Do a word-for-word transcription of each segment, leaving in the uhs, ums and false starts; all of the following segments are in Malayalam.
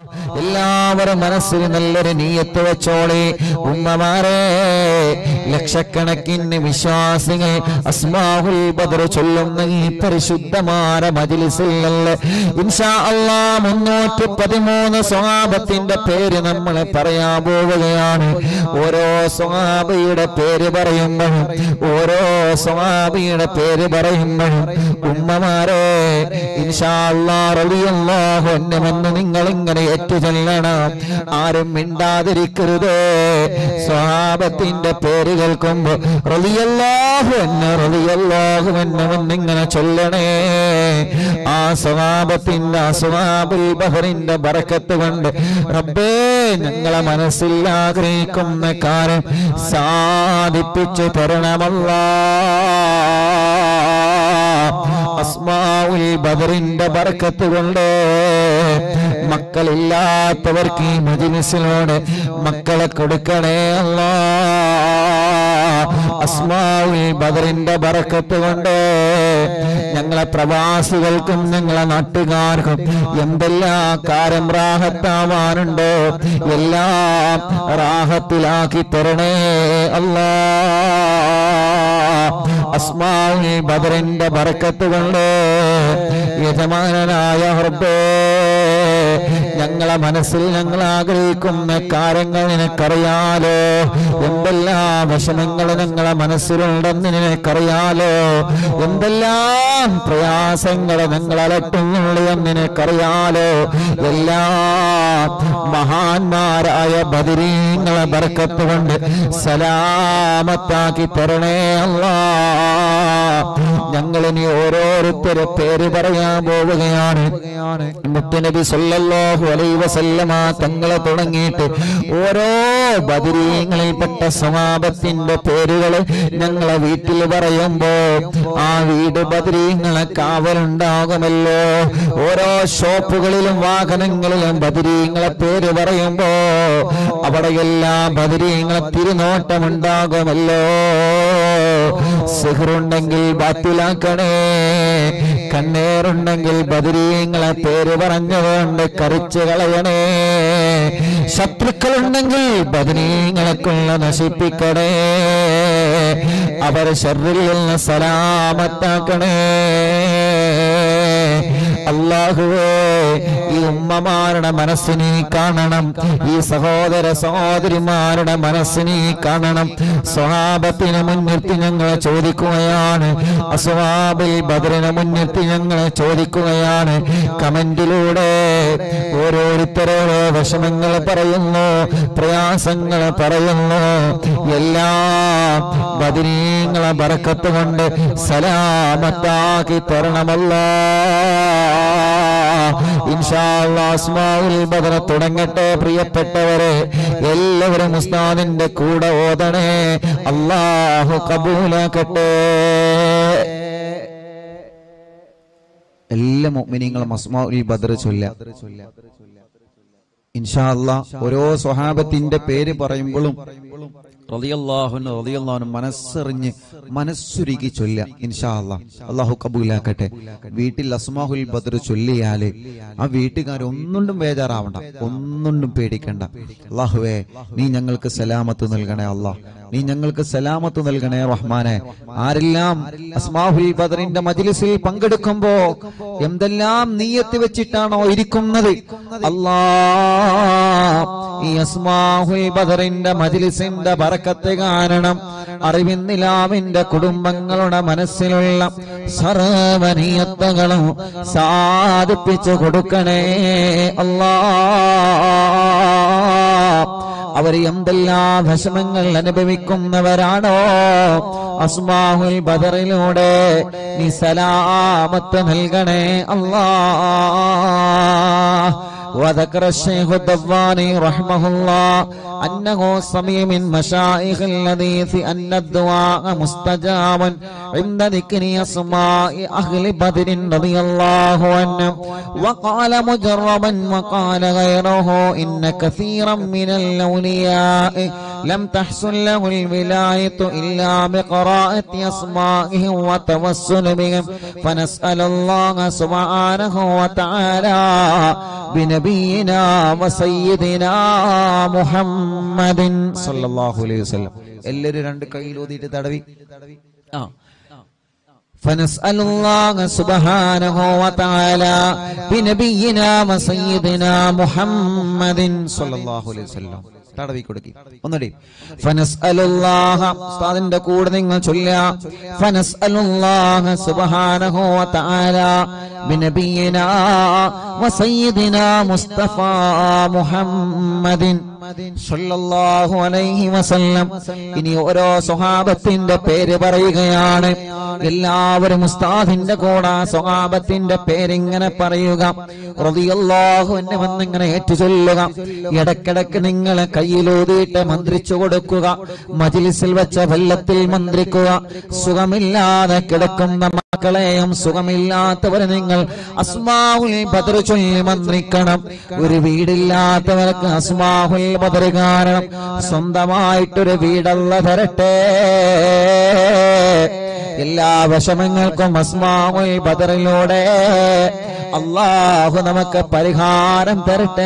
എല്ലാവരും മനസ്സിൽ നല്ലൊരു നീയത്ത് വെച്ചോളെ. ഉമ്മമാരെ, ലക്ഷക്കണക്കിന് വിശ്വാസികൾ അസ്മാഉൽ ബദർ ചൊല്ലുന്ന ഈ പരിശുദ്ധമായ മജ്ലിസിൽ ഇൻഷാ അല്ലാഹ് മുന്നൂറ്റി പതിമൂന്ന് സ്വഹാബത്തിന്റെ പേര് നമ്മൾ പറയാൻ പോവുകയാണ്. ഓരോ സ്വഹാബിയുടെ പേര് പറയുമ്പോഴും ഓരോ സ്വഹാബിയുടെ പേര് പറയുമ്പോഴും ഉമ്മമാരെ ഇൻഷാ അല്ലാഹ് റളിയല്ലാഹു അൻഹുവെന്ന് നിങ്ങൾ ഇങ്ങനെ ഏറ്റുചൊല്ലണം. ആരും മിണ്ടാതിരിക്കരുത്. സ്വഹാബത്തിന്റെ പേര് കേൾക്കുമ്പോൾ റളിയല്ലാഹു അൻഹു റളിയല്ലാഹു അൻഹു എന്നിങ്ങനെ ചൊല്ലണേ. ആ സ്വഹാബത്തിന്റെ ആ സ്വഹാബുൽ ബഹറിന്റെ ബറക്കത്ത് കൊണ്ട് റബ്ബേ ഞങ്ങളെ മനസ്സിൽ ആഗ്രഹിക്കുന്ന കാര്യം സാധിപ്പിച്ചു തരണമല്ലാഹ്. അസ്മാഉൽ ബദറിന്റെ ബറക്കത്ത് കൊണ്ട് മക്കളില്ലാത്തവർക്ക് ഈ മജ്ലിസിലൂടെ മക്കളെ കൊടുക്കണേ അല്ലാഹ്. അസ്മാഉൽ ബദറിന്റെ ബറക്കത്ത് കൊണ്ട് ഞങ്ങളെ പ്രവാസികൾക്കും ഞങ്ങളെ നാട്ടുകാർക്കും എന്തെല്ലാം കാര്യം റാഹത്താവാനുണ്ടോ എല്ലാം റാഹത്തിലാക്കി തരണേ അല്ലാഹ്. അസ്മാഉൽ ബദറിന്റെ ബറക്കത്ത് കൊണ്ട് യജമാനനായ റബ്ബേ ഞങ്ങളെ മനസ്സിൽ ഞങ്ങൾ ആഗ്രഹിക്കുന്ന കാര്യങ്ങൾ നിനക്കറിയാലോ. എന്തെല്ലാം വിഷമങ്ങൾ ഞങ്ങളെ മനസ്സിലുണ്ടെന്ന് നിനക്കറിയാലോ. എന്തെല്ലാം പ്രയാസങ്ങൾ ഞങ്ങൾ അലട്ടുന്നുള്ളൂ എന്ന് നിനക്കറിയാലോ. എല്ലാ മഹാന്മാരായ ബദരീങ്ങളെ ബർക്കത്ത് കൊണ്ട് സലാമത്താക്കി തരണേ അല്ലാഹ്. ഞങ്ങളിനി ഓരോരുത്തരുടെ പേര് പറയാൻ പോവുകയാണ്. മുത്തുനബി സല്ലല്ലാഹു അലൈഹി വസല്ലമ തങ്ങളെ തുടങ്ങിയിട്ട് ഓരോ ബദരീങ്ങളിൽപ്പെട്ട സ്വഹാബത്തിന്റെ പേരുകൾ ഞങ്ങളെ വീട്ടിൽ പറയുമ്പോ ആ വീട് ബദരീങ്ങളെ കാവലുണ്ടാകുമല്ലോ. ഓരോ ഷോപ്പുകളിലും വാഹനങ്ങളിലും ബദരീങ്ങളെ പേര് പറയുമ്പോ അവിടെയെല്ലാം ബദരീങ്ങളെ തിരുനോട്ടമുണ്ടാകുമല്ലോ. സിഹ്റുണ്ടെങ്കിൽ ബാത്തിലാക്കണേ, കണ്ണേറുണ്ടെങ്കിൽ ബദരീങ്ങളെ പേര് പറഞ്ഞുകൊണ്ട് കറിച്ചു കളയണേ. ശത്രുക്കളുണ്ടെങ്കിൽ ബദരീങ്ങളെ കൊള്ള നശിപ്പിക്കണേ. അവർ ശർറിൽ നിന്ന് സലാമത്താക്കണേ. അല്ലാഹുവേ, ഈ ഉമ്മമാരുടെ മനസ്സിനെ കാണണം, ഈ സഹോദര സഹോദരിമാരുടെ മനസ്സിനെ കാണണം. സ്വഹാബത്തിനെ മുൻനിർത്തി ഞങ്ങളെ ചോദിക്കുകയാണ്, അസ്ഹാബുൽ ബദറിനെ മുൻനിർത്തി ഞങ്ങളെ ചോദിക്കുകയാണ്. കമന്റിലൂടെ ഓരോരുത്തരോരോ വിഷമങ്ങൾ പറയുന്നു, പ്രയാസങ്ങൾ പറയുന്നു. എല്ലാം ബദരീങ്ങളെ ബറക്കത്ത് കൊണ്ട് സലാമത്താക്കി തരണമല്ലാഹ്. ഇൻഷാ അല്ലാഹ് അസ്മാഉൽ ബദർ തുടങ്ങട്ടെ. പ്രിയപ്പെട്ടവരെ, എല്ലാവരും ഉസ്താദിന്റെ കൂടെ ഓതണേ. അല്ലാഹു ഖബൂലാക്കട്ടെ. എല്ലാ മുഅ്മിനീങ്ങളും അസ്മാഉൽ ബദർ ചൊല്ല. ഇൻഷാ അല്ലാഹ് ഓരോ സ്വഹാബത്തിന്റെ പേര് പറയുമ്പോഴും റളിയല്ലാഹു അൻഹു റളിയല്ലാഹു അൻഹു മനസ്സറിഞ്ഞ് മനസ്സുരുകി ചൊല്ല. ഇൻഷാ അല്ലാഹ് അല്ലാഹു കബൂലാക്കട്ടെ. വീട്ടിൽ അസ്മാഉൽ ബദർ ചൊല്ലിയാല് ആ വീട്ടുകാർ ഒന്നുകൊണ്ടും ബേജാറാവണ്ട, ഒന്നുകൊണ്ടും പേടിക്കണ്ട. അല്ലാഹുവേ, നീ ഞങ്ങൾക്ക് സലാമത്ത് നൽകണേ അല്ലാഹ്, നീ ഞങ്ങൾക്ക് സലാമത്ത് നൽകണേ റഹ്മാനെ. ആരെല്ലാം അസ്മാഉൽ ബദറിന്റെ മജ്ലിസിൽ പങ്കെടുക്കുമ്പോ എന്തെല്ലാം നിയ്യത്ത് വെച്ചിട്ടാണോ ഇരിക്കുന്നത്, അല്ലാഹ് ഈ അസ്മാഉൽ ബദറിന്റെ മജ്ലിസിന്റെ ബറക്കത്ത് കാരണം അറിവിന്നിലാവിന്റെ കുടുംബങ്ങളുടെ മനസ്സിലുള്ള സർവ്വനിയത്തുകളും സാധിപ്പിച്ചു കൊടുക്കണേ അല്ലാഹ്. അവർ എന്തെല്ലാം വിഷമങ്ങൾ അനുഭവിക്കുന്നവരാണോ അസ്മാഉൽ ബദറിലൂടെ നീ സലാമത്ത് നൽകണേ അല്ലാഹ്. وذكر الشيخ الدواني رحمه الله أنه سمع من مشايخ الحديث أن الدعاء مستجاب عند ذكر أسماء أهل بدر رضي الله عنهم. وقال مجربا وقال غيره إن كثيرا من الأولياء لم تحصل له الولاية إلا بقراءة أسمائهم وتوسل بهم فنسأل الله سبحانه وتعالى بنبينا وسيدنا محمد صلى الله عليه وسلم. എല്ലാവരും രണ്ട് കൈയിലൂതിയിട്ട് തടവി. ആ فنسأل الله سبحانه وتعالى بنبينا وسيدنا محمد صلى الله عليه وسلم. തടവി കൊടുക്കി ഒന്നുകൂടി. ഫനസ്അലുല്ലാഹ ഉസ്താദിന്റെ കൂടെ നിങ്ങൾ ചൊല്ലുക. ഫനസ്അലുല്ലാഹ സുബ്ഹാനഹു വതആല ബിനബിയിനാ വസയ്യിദിനാ മുസ്തഫ മുഹമ്മദിൻ സല്ലല്ലാഹു അലൈഹി വസല്ലം. ഇനി ഓരോ സ്വഹാബത്തിന്റെ പേര് പറയുകയാണ്. എല്ലാവരും ഉസ്താദിന്റെ കൂടെ സ്വഹാബത്തിന്റെ പേരിങ്ങനെ പറയുക. റളിയല്ലാഹു അൻഹു വന്നിങ്ങനെ ഏറ്റു ചൊല്ലുക. ഇടക്കിടക്ക് നിങ്ങൾ കയ്യിലൂതിയിട്ട് മന്ത്രിച്ചു കൊടുക്കുക. മജ്ലിസിൽ വെച്ച വെള്ളത്തിൽ മന്ത്രിക്കുക. സുഖമില്ലാതെ കിടക്കുന്ന മക്കളെയും സുഖമില്ലാത്തവരെ നിങ്ങൾ അസ്മാഉൽ ബദർ ചൊല്ലി മന്ത്രിക്കണം. ഒരു വീടില്ലാത്തവർക്ക് അസ്മാഉൽ ബദർ കാരണം സ്വന്തമായിട്ടൊരു വീടല്ല തരട്ടെ. എല്ലാ വിഷമങ്ങൾക്കും അസ്മാഉൽ ബദറിലൂടെ അല്ലാഹു നമുക്ക് പരിഹാരം തരട്ടെ.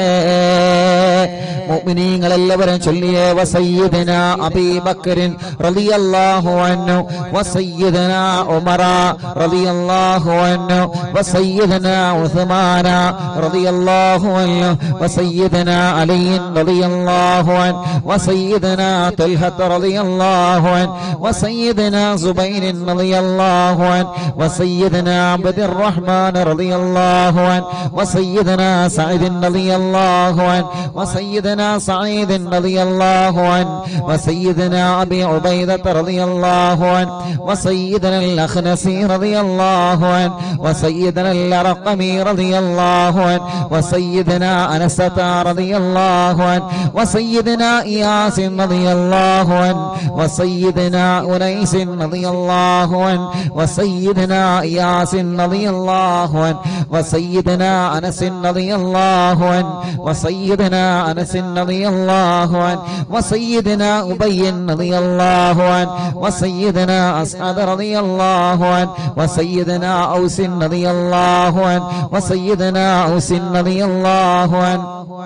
മുഅ്മിനീങ്ങൾ എല്ലാവരും ചൊല്ലിയേ വസയ്യിദനാ അബീബക്കറിൻ റളിയല്ലാഹു അൻഹു വസയ്യിദനാ ഉമറ റളിയല്ലാഹു അൻഹു വസയ്യിദനാ ഉസ്മാന റളിയല്ലാഹു അൻഹു വസയ്യിദനാ അലി റളിയല്ലാഹു അൻഹു വസയ്യിദനാ തൽഹ റളിയല്ലാഹു അൻഹു വസയ്യിദനാ സുബൈർ റളിയല്ലാഹു അൻഹു വസയ്യിദനാ അബ്ദുർ റഹ്മാൻ റളിയല്ലാഹു അൻഹു വസയ്യിദനാ സഈദ് റളിയല്ലാഹു അൻഹു വസയ്യിദനാ سعيد رضي الله عنه وسيدنا أبي عبيدة رضي الله عنه وسيدنا الأخنسي رضي الله عنه وسيدنا الأرقمي رضي الله عنه وسيدنا أنسة رضي الله عنه وسيدنا إياس رضي الله عنه وسيدنا أنيس رضي الله عنه وسيدنا إياس رضي الله عنه وسيدنا أنس رضي الله عنه وسيدنا أنس رضي الله عنه وسيدنا أبي رضي الله عنه وسيدنا أسعد رضي الله عنه وسيدنا أوس رضي الله عنه وسيدنا أوس رضي الله عنه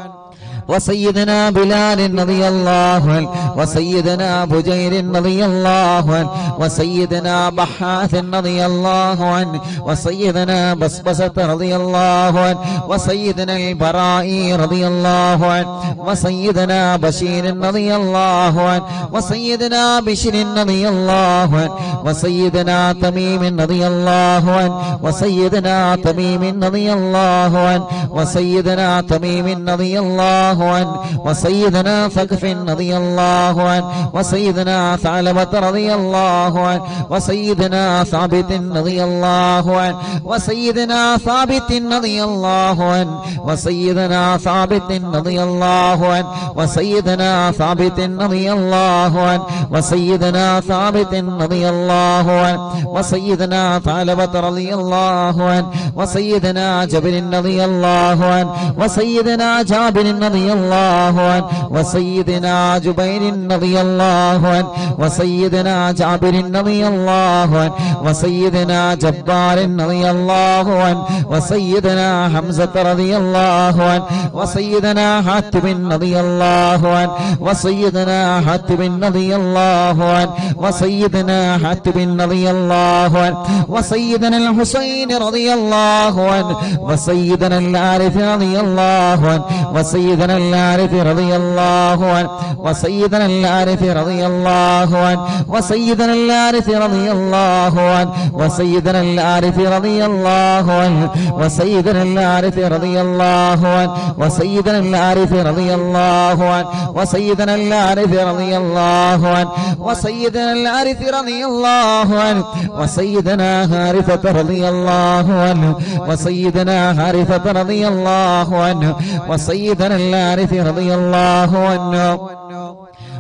وسيدنا بلال رضي الله عنه وسيدنا بجير رضي الله عنه وسيدنا بحاث رضي الله عنه وسيدنا بسبسة رضي الله عنه وسيدنا البرائي رضي الله عنه وسيدنا بشير رضي الله عنه وسيدنا بشر رضي الله عنه وسيدنا تميم رضي الله عنه وسيدنا تميم رضي الله عنه وسيدنا تميم رضي الله عنه وسيدنا ثقف رضي الله عنه وسيدنا ثعلبة رضي الله عنه وسيدنا ثابت رضي الله عنه وسيدنا ثابت رضي الله عنه وسيدنا ثابت رضي الله عنه وسيدنا ثابت رضي الله عنه وسيدنا ثابت رضي الله عنه وسيدنا ثعلبة رضي الله عنه وسيدنا جبر رضي الله عنه وسيدنا جابر رضي الله عنه وسيدنا جبير رضي الله عنه وسيدنا جابر رضي الله عنه وسيدنا جبار رضي الله عنه وسيدنا حمزة رضي الله عنه وسيدنا حاتم رضي الله عنه وسيدنا حاتم رضي الله عنه وسيدنا حاتم رضي الله عنه وسيدنا الحسين رضي الله عنه وسيدنا العارف رضي الله عنه وسيدنا العارف رضي الله عنه وسيدنا العارف رضي الله عنه وسيدنا العارف رضي الله عنه وسيدنا العارف رضي الله عنه وسيدنا العارف رضي الله عنه وسيدنا العارف رضي الله عنه وسيدنا العارف رضي الله عنه وسيدنا العارف رضي الله عنه وسيدنا حارثة رضي الله عنه وسيدنا حارثة رضي الله عنه وسيدنا العارف رضي الله عنه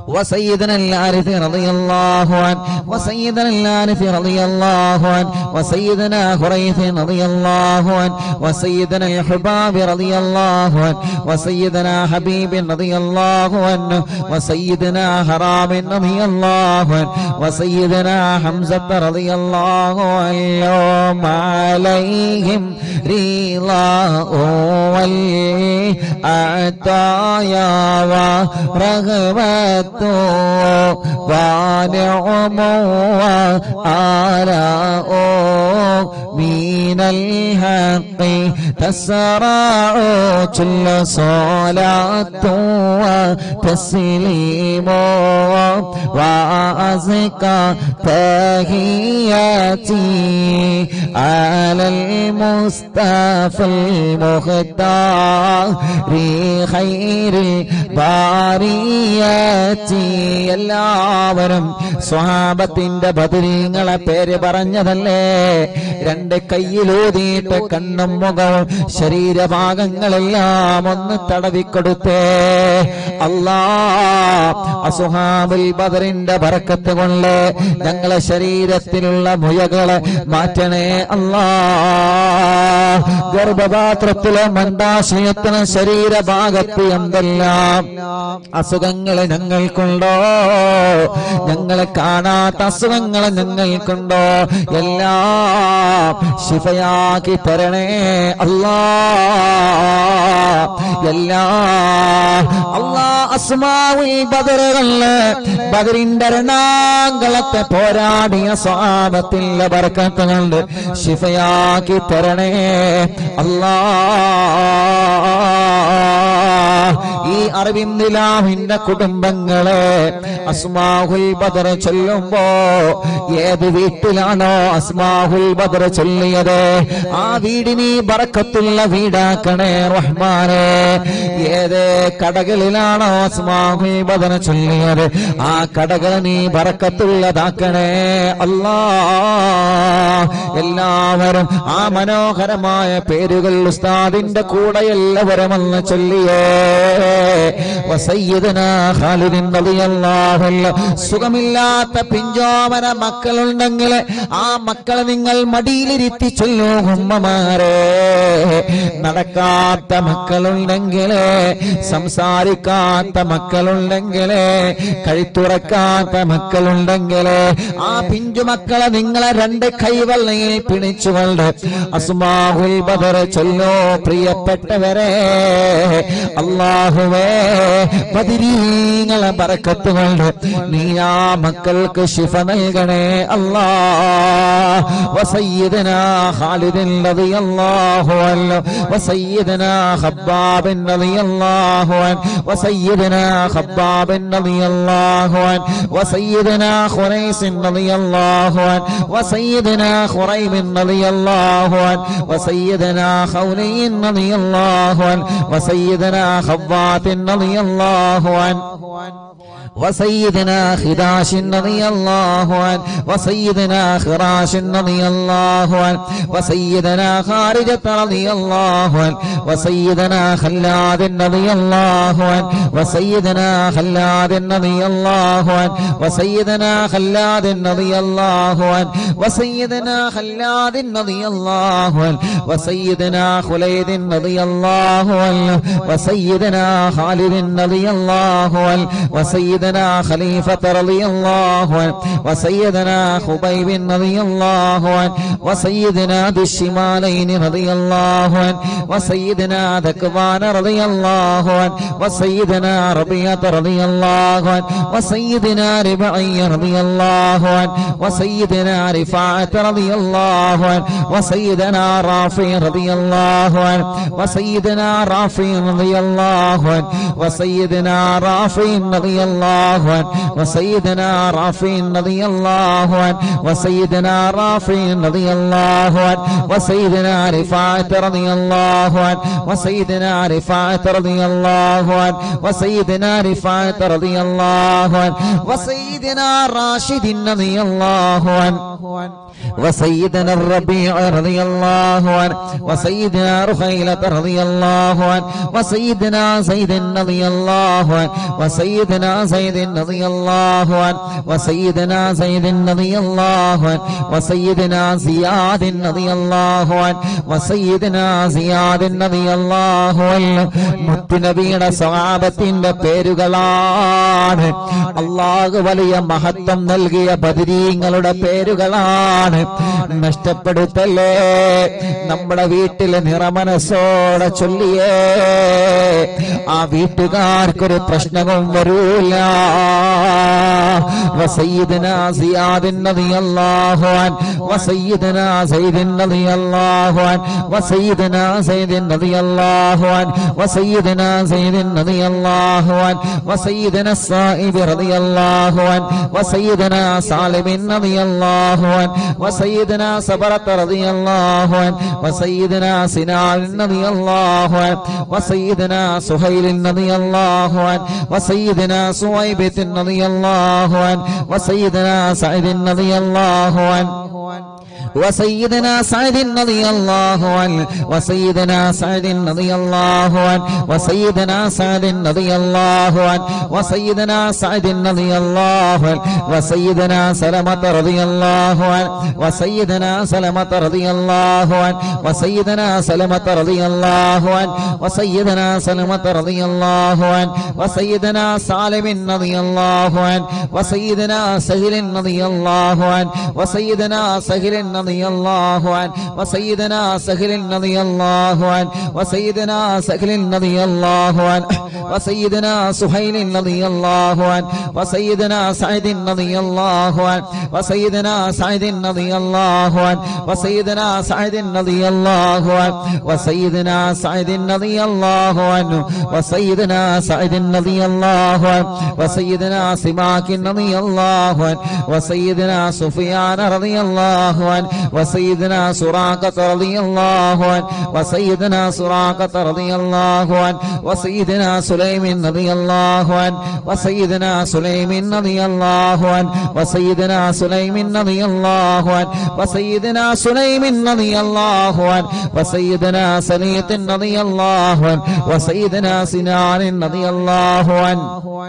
وسيدنا الحارث رضي الله عنه وسيدنا الحارث رضي الله عنه وسيدنا حريث رضي الله عنه وسيدنا الحباب رضي الله عنه وسيدنا حبيب رضي الله عنه وسيدنا حرام رضي الله عنه وسيدنا حمزة رضي الله عنهم عليهم رضاه والعطايا ورغبته ونعم وآلاء من الحق تسرع كل صلاة وتسليم وأزكى تحياتي على المصطفى المختار خير البريات. എല്ലാവരും സ്വഹാബത്തിന്റെ ബദരീങ്ങളെ പേര് പറഞ്ഞതല്ലേ? രണ്ട് കയ്യിലൂതിയിട്ട് കണ്ണും മുഖവും ശരീരഭാഗങ്ങളെല്ലാം ഒന്ന് തടവിക്കൊടുത്തേ. അല്ലാ, അസ്ഹാബുൽ ബദറിന്റെ ബറക്കത്ത് കൊണ്ട് ഞങ്ങളെ ശരീരത്തിലുള്ള മുയകളെ മാറ്റണേ അല്ലാ. ഗർഭപാത്രത്തിലെ മന്ദാശയത്തിന് ശരീരഭാഗത്ത് എന്തെല്ലാം അസുഖങ്ങളെ ഞങ്ങൾക്കുണ്ടോ, ഞങ്ങളെ കാണാത്ത അസുഖങ്ങളെ ഞങ്ങൾക്കുണ്ടോ, എല്ലാം ശിഫയാക്കി തരണേ അല്ലാ. എല്ലാ അല്ലാ അസ്മാഉൽ ബദറുകളില് ബദറിന്റെ രണാങ്കളത്തെ പോരാടിയ സ്വഹാബത്തിന്റെ ബർക്കത്ത് കൊണ്ട് ശിഫയാക്കി തരണേ അല്ലാ. ഈ അറബിന്ദിലാഹിന്റെ കുടുംബങ്ങളെ അസ്മാഉൽ ബദർ ചൊല്ലുമ്പോ ഏത് വീട്ടിലാണോ അസ്മാഉൽ ബദർ ചൊല്ലിയത് ആ വീടിന് ബറക്കത്തുള്ള വീടാക്കണേ റഹ്മാനേ. ഏത് കടകളിലാണോ അസ്മാഉൽ ബദർ ചൊല്ലിയത് ആ കടകൾ നീ ബറക്കത്തുള്ളതാക്കണേ അല്ലാ. എല്ലാവരും ആ മനോഹരമായ പേരുകൾ ഉസ്താദിന്റെ കൂടെ എല്ലാവരും ഒന്ന് ചൊല്ലിയേ. വസയ്യിദനാ ഖാലിദ് റളിയല്ലാഹു അൻഹു. സുഖമില്ലാത്ത പിഞ്ചോമന മക്കളുണ്ടെങ്കിൽ ആ മക്കളെ നിങ്ങൾ മടിയിലിരുത്തി ചൊല്ലൂ ഉമ്മമാരെ. നടക്കാത്ത മക്കളുണ്ടെങ്കിൽ, സംസാരിക്കാത്ത മക്കളുണ്ടെങ്കിൽ, കഴുത്തുറക്കാത്ത മക്കളുണ്ടെങ്കിൽ ആ പിഞ്ചു മക്കളെ നിങ്ങളെ രണ്ട് കൈവെള്ളയിൽ പിടിച്ചുകൊണ്ട് അസ്മാഉൽ ബദർ ചൊല്ലോ. പ്രിയപ്പെട്ടവരെ, അല്ലാഹുവേ ബദരീങ്ങളെ ബറക്കത്ത് കൊണ്ട് നീ ആ മക്കൾക്ക് ശിഫ നൽകണേ അല്ലാ. വസയ്യിദനാ ഖാലിദ് റളിയല്ലാഹു അൻഹു വസയ്യിദനാ ഖബ്ബാബ് റളിയല്ലാഹു അൻഹു വസയ്യിദനാ ഖബ്ബാബ് റളിയല്ലാഹു അൻഹു വസയ്യിദനാ ഖുറൈസ് റളിയല്ലാഹു അൻഹു വസയ്യിദനാ ഖുറൈബ് റളിയല്ലാഹു അൻഹു വസയ്യിദനാ ഖൗലൈൻ റളിയല്ലാഹു അൻഹു വസയ്യിദനാ ഖവ്വാത്ത് റളിയല്ലാഹു അൻഹു وسيدنا خداش رضي الله عنه وسيدنا خراش رضي الله عنه وسيدنا خارجة رضي الله عنه وسيدنا خلاد رضي الله عنه وسيدنا خلاد رضي الله عنه وسيدنا خلاد رضي الله عنه وسيدنا خلاد رضي الله عنه وسيدنا خليد رضي الله عنه وسيدنا خالد رضي الله عنه وسيدنا خليفة رضي الله عنه وسيدنا خبيب رضي الله عنه وسيدنا ذي الشمالين رضي الله عنه وسيدنا ذكوان رضي الله عنه وسيدنا ربيعة رضي الله عنه وسيدنا ربعي رضي الله عنه وسيدنا رفاعة رضي الله عنه وسيدنا رافع رضي الله عنه وسيدنا رافع رضي الله عنه وسيدنا رافع رضي الله عنه وسيدنا رافع رضي الله عنه وسيدنا رافع رضي الله عنه وسيدنا رفاعة رضي الله عنه وسيدنا رفاعة رضي الله عنه وسيدنا رفاعة رضي الله عنه وسيدنا راشد رضي الله عنه وسيدنا الربيع رضي الله عنه وسيدنا رخيلة رضي الله عنه وسيدنا زيد رضي الله عنه وسيدنا زيد زيد رضي الله عنه وسيدنا زيد رضي الله عنه وسيدنا زياد رضي الله عنه وسيدنا زياد رضي الله عنه മുത്തുനബിയുടെ സ്വഹാബത്തിന്റെ പേരുകളാണ്. അല്ലാഹു വലിയ മഹത്വം നൽകിയ ബദരീങ്ങളുടെ പേരുകളാണ്. നഷ്ടപ്പെടുത്തല്ലേ. നമ്മുടെ വീട്ടിലെ നിറമനസ്സോടെ ചൊല്ലിയേ ആ വീട്ടുകാർക്കൊരു പ്രശ്നവും വരൂല. വസയ്യിദനാ സിയാദ് റളിയല്ലാഹു അൻഹു വസയ്യിദനാ സയ്യിദ് റളിയല്ലാഹു അൻഹു വസയ്യിദനാ സയ്യിദ് റളിയല്ലാഹു അൻഹു വസയ്യിദനാ സയ്യിദ് റളിയല്ലാഹു അൻഹു വസയ്യിദനാ സായിബ് റളിയല്ലാഹു അൻഹു വസയ്യിദനാ സാലിബ് റളിയല്ലാഹു അൻഹു വസയ്യിദനാ സബറത്ത് റളിയല്ലാഹു അൻഹു വസയ്യിദനാ സിനാൻ റളിയല്ലാഹു അൻഹു വസയ്യിദനാ സുഹൈൽ റളിയല്ലാഹു അൻഹു വസയ്യിദനാ സുവൈബ് റളിയല്ലാഹു അൻഹു വസയ്യിദനാ സഅദ് റളിയല്ലാഹു അൻഹു وسيدنا سعد رضي الله عنه وسيدنا سعد رضي الله عنه وسيدنا سعد رضي الله عنه وسيدنا سعد رضي الله عنه وسيدنا سلمة رضي الله عنه وسيدنا سلمة رضي الله عنه وسيدنا سلمة رضي الله عنه وسيدنا سلمة رضي الله عنه وسيدنا سالم رضي الله عنه وسيدنا سهل رضي الله عنه وسيدنا سهل رضي الله عنه وسيدنا سهل رضي الله عنه وسيدنا سهل رضي الله عنه وسيدنا سهيل رضي الله عنه وسيدنا سعد رضي الله عنه وسيدنا سعد رضي الله عنه وسيدنا سعد رضي الله عنه وسيدنا سعد رضي الله عنه وسيدنا سعد رضي الله عنه وسيدنا سماك رضي الله عنه وسيدنا سفيان رضي الله عنه وسيدنا سراقة رضي الله عنه وسيدنا سراقة رضي الله عنه وسيدنا سليم رضي الله عنه وسيدنا سليم رضي الله عنه وسيدنا سليم رضي الله عنه وسيدنا سليم رضي الله عنه وسيدنا سليط رضي الله عنه وسيدنا سنان رضي الله عنه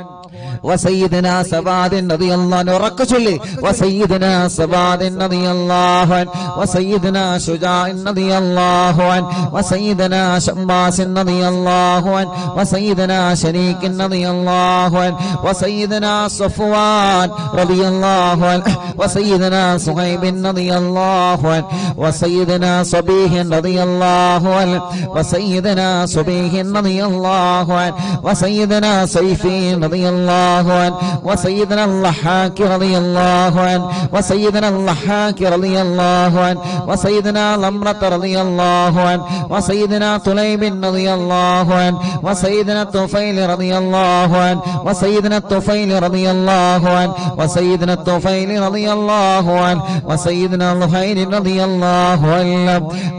وسيدنا سباد رضي الله عنه ركشلي وسيدنا سباد رضي الله عنه وسيدنا شجاع رضي الله عنه وسيدنا شماس رضي الله عنه وسيدنا شريك رضي الله عنه وسيدنا صفوان رضي الله عنه وسيدنا صهيب رضي الله عنه وسيدنا صبيح رضي الله عنه وسيدنا صبيح رضي الله عنه وسيدنا سيفي رضي الله عنه وسيدنا اللحاك رضي الله عنه وسيدنا اللحاك رضي الله عنه وسيدنا لمرة رضي الله عنه وسيدنا طليب رضي الله عنه وسيدنا الطفيل رضي الله عنه وسيدنا الطفيل رضي الله عنه وسيدنا الطفيل رضي الله عنه وسيدنا لهير رضي الله عنه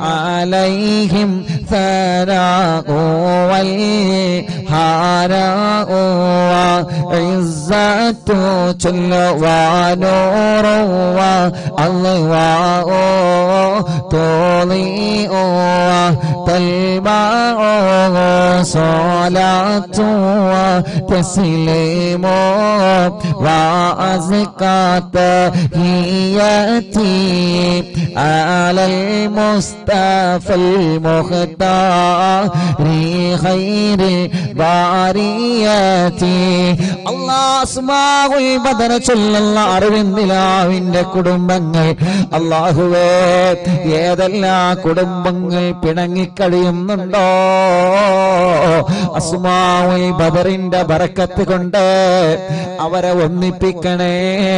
عليهم ثناء والهاراء وعزة جل ونور والله تضيء تلمع صلاة وتسليم وأزكى تحياتي على المصطفى المختار خير البريات الله അസ്മാഉൽ ബദർ ചൊല്ലുന്ന അറിവിന്ദിലാവിന്റെ കുടുംബങ്ങൾ അല്ലാഹുവേ ഏതെല്ലാം കുടുംബങ്ങൾ പിണങ്ങിക്കഴിയുന്നുണ്ടോ അസ്മാഉൽ ബദറിന്റെ ബറക്കത്ത് കൊണ്ട് അവരെ ഒന്നിപ്പിക്കണേ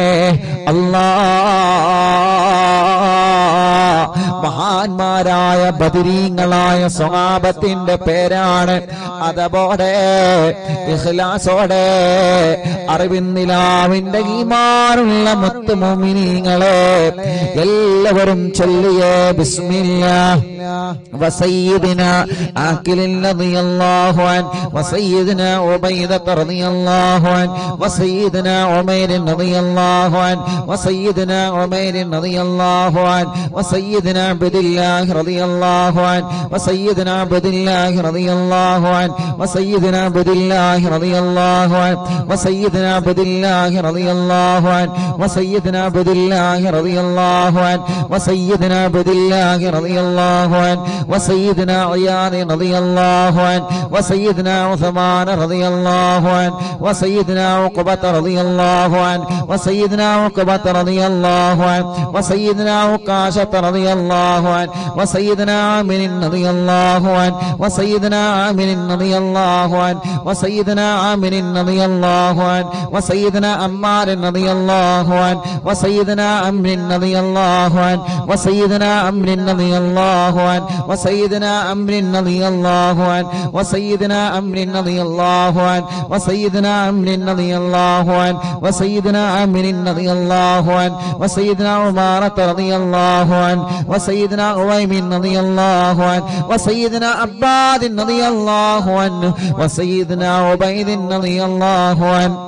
അല്ലാഹ്. മഹാന്മാരായ ബദരീങ്ങളായ സ്വഹാബത്തിന്റെ പേരാണ്. അതുപോലെ ഇഖ്ലാസോടെ അറിവിന്ദിലാവിന്റെ ഈമാനുള്ള മുത്ത് മുഅ്മിനീങ്ങളെ എല്ലാവരും ചൊല്ലിയേ ബിസ്മില്ലാഹ് وسيدنا عاقل رضي الله عنه وسيدنا عبيدة رضي الله عنه وسيدنا عمير رضي الله عنه وسيدنا عمير رضي الله عنه وسيدنا عبد الله رضي الله عنه وسيدنا عبد الله رضي الله عنه وسيدنا عبد الله رضي الله عنه وسيدنا عبد الله رضي الله عنه وسيدنا عبد الله رضي الله عنه وسيدنا عبد الله رضي الله عنه وسيدنا عياض رضي الله عنه وسيدنا عثمان رضي الله عنه وسيدنا عقبة رضي الله عنه وسيدنا عقبة رضي الله عنه وسيدنا عكاشة رضي الله عنه وسيدنا عامر رضي الله عنه وسيدنا عامر رضي الله عنه وسيدنا عامر رضي الله عنه وسيدنا عمار رضي الله عنه وسيدنا عمرو رضي الله عنه وسيدنا عمرو رضي الله عنه وسيدنا عمرو رضي الله عنه وسيدنا عمرو رضي الله عنه وسيدنا عمرو رضي الله عنه وسيدنا عمرو رضي الله عنه وسيدنا عمارة رضي الله عنه وسيدنا عويم رضي الله عنه وسيدنا عباد رضي الله عنه وسيدنا عبيد رضي الله عنه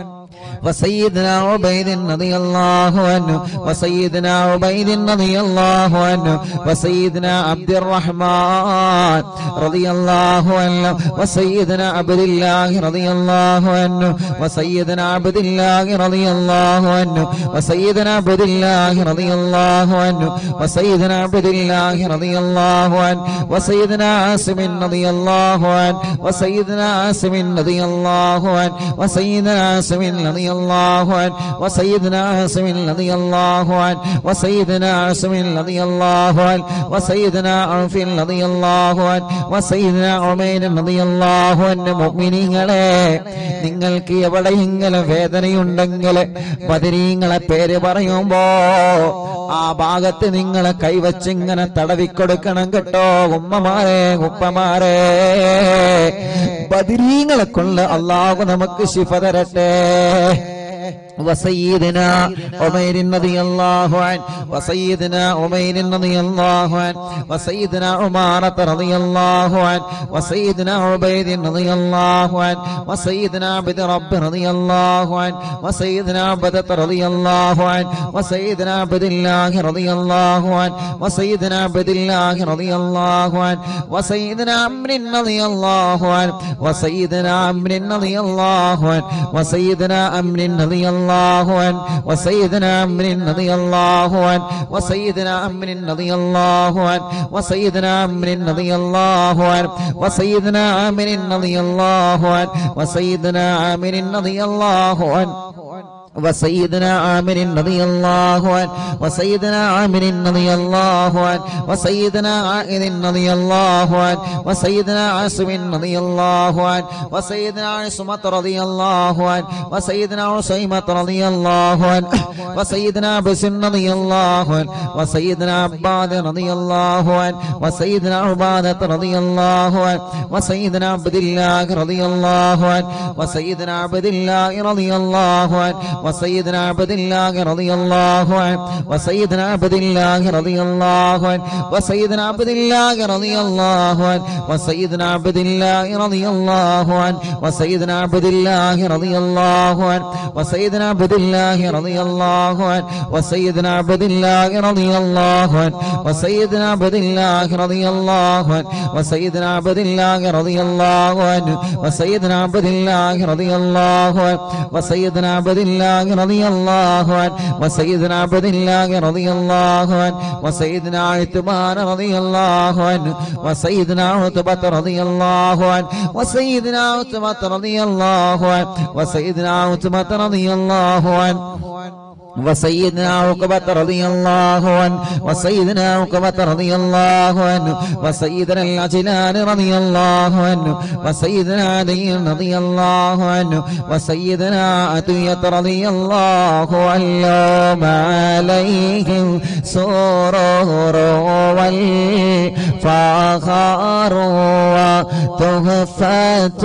وسيدنا عبيد رضي الله عنه وسيدنا عبيد رضي الله عنه وسيدنا عبد الرحمن رضي الله عنه وسيدنا عبد الله رضي الله عنه وسيدنا عبد الله رضي الله عنه وسيدنا عبد الله رضي الله عنه وسيدنا عبد الله رضي الله عنه وسيدنا عاصم رضي الله عنه وسيدنا عاصم رضي الله عنه وسيدنا عاصم رضي الله عنه وسيدنا عاصم رضي الله عنه وسيدنا عاصم رضي الله عنه وسيدنا عوف رضي الله عنه وسيدنا عمير رضي الله عنه മുഅ്മിനീങ്ങളെ നിങ്ങൾക്ക് എവിടെയെങ്കിലും വേദനയുണ്ടെങ്കിൽ ബദരീങ്ങളെ പേര് പറയുമ്പോ ആ ഭാഗത്ത് നിങ്ങളെ കൈവച്ചിങ്ങനെ തടവിക്കൊടുക്കണം കേട്ടോ ഉമ്മമാരെ ഉപ്പമാരെ ബദരീങ്ങളെ കൊണ്ട് അല്ലാഹു നമുക്ക് ശിഫ തരട്ടെ وسيدنا عمير رضي الله عنه وسيدنا عمير رضي الله عنه وسيدنا عمارة رضي الله عنه وسيدنا عبيد رضي الله عنه وسيدنا عبد رب رضي الله عنه وسيدنا عبدة رضي الله عنه وسيدنا عبد الله رضي الله عنه وسيدنا عبد الله رضي الله عنه وسيدنا عمرو رضي الله عنه وسيدنا عمرو رضي الله عنه وسيدنا عمرو رضي الله الله عنه وسيدنا عمرو رضي الله عنه وسيدنا عمرو رضي الله عنه وسيدنا عمرو رضي الله عنه وسيدنا عامر رضي الله عنه وسيدنا عامر رضي الله عنه وسيدنا عامر رضي الله عنه وسيدنا عامر رضي الله عنه وسيدنا عائذ رضي الله عنه وسيدنا عاصم رضي الله عنه وسيدنا عصمة رضي الله عنه وسيدنا عصيمة رضي الله عنه وسيدنا بسر رضي الله عنه وسيدنا عباد رضي الله عنه وسيدنا عبادة رضي الله عنه وسيدنا عبد الله رضي الله عنه وسيدنا عبد الله رضي الله عنه وسيدنا عبد الله رضي الله عنه وسيدنا عبد الله رضي الله عنه وسيدنا عبد الله رضي الله عنه وسيدنا عبد الله رضي الله عنه وسيدنا عبد الله رضي الله عنه وسيدنا عبد الله رضي الله عنه وسيدنا عبد الله رضي الله عنه وسيدنا عبد الله رضي الله عنه وسيدنا عبد الله رضي الله عنه وسيدنا عبد الله رضي الله عنه وسيدنا عبد الله رضي الله عنه وسيدنا عبد الله رضي الله عنه وسيدنا عثمان رضي الله عنه وسيدنا عتبة رضي الله عنه وسيدنا عتبة رضي الله عنه وسيدنا عتبة رضي الله عنه وسيدنا عقبة رضي الله عنه وسيدنا عقبة رضي الله عنه وسيدنا العجلان رضي الله عنه وسيدنا علي رضي الله عنه وسيدنا عطية رضي الله عنه عليهم سرور والفخر وتحفة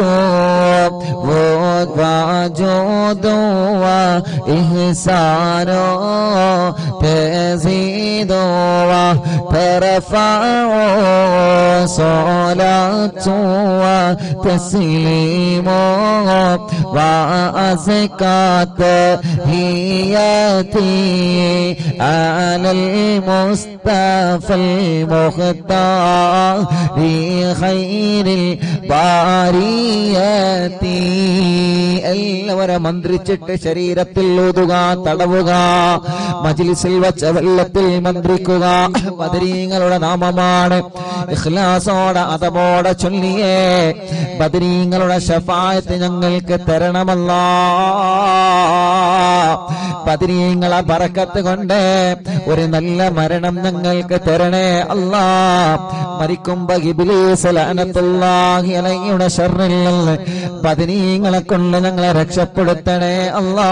وجود وإحسان تزيد تزيد وترفع صلاة وتسليم وأزكى تحياتي على المصطفى المختار خير الباريات. എല്ലാവരും മന്ത്രിച്ചിട്ട് ശരീരത്തിൽ ഊതുക, തടവുക, മജ്ലിസിൽ വച്ച വെള്ളത്തിൽ മന്ത്രിക്കുക. ബദരീങ്ങളുടെ നാമമാണ്. ഇഖ്ലാസോടെ അതബോടെ ചൊല്ലിയേ ബദരീങ്ങളുടെ ശഫാഅത്ത് ഞങ്ങൾക്ക് തരണമല്ലാ. ബദരീങ്ങളെ ബറക്കത്ത് കൊണ്ട് ഒരു നല്ല മരണം ഞങ്ങൾക്ക് തരണേ അല്ലാ. മരിക്കുമ്പോ ഇബ്ലീസ് ലഅനത്തുല്ലാഹി അലൈഹിയുടെ ശർറിൽ നിന്ന് ബദരീങ്ങളെ കൊണ്ട് ഞങ്ങളെ രക്ഷപ്പെടുത്തണേ അല്ലാ.